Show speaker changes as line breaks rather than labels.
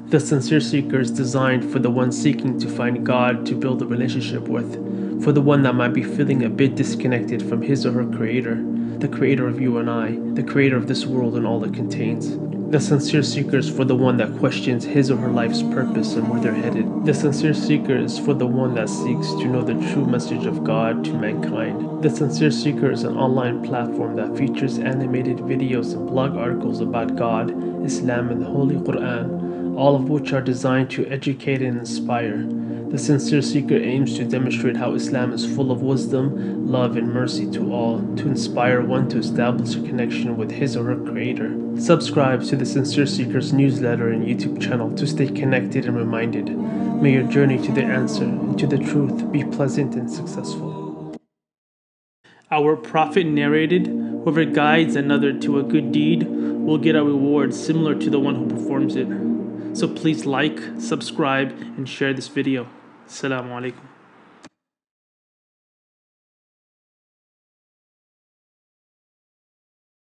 The Sincere Seeker is designed for the one seeking to find God to build a relationship with, for the one that might be feeling a bit disconnected from his or her creator, the creator of you and I, the creator of this world and all it contains. The Sincere Seeker is for the one that questions his or her life's purpose and where they're headed. The Sincere Seeker is for the one that seeks to know the true message of God to mankind. The Sincere Seeker is an online platform that features animated videos and blog articles about God, Islam, and the Holy Quran, all of which are designed to educate and inspire. The Sincere Seeker aims to demonstrate how Islam is full of wisdom, love, and mercy to all, to inspire one to establish a connection with his or her creator. Subscribe to the Sincere Seeker's newsletter and YouTube channel to stay connected and reminded. May your journey to the answer and to the truth be pleasant and successful. Our Prophet narrated, "Whoever guides another to a good deed will get a reward similar to the one who performs it." So please like, subscribe, and share this video. Assalamu alaikum.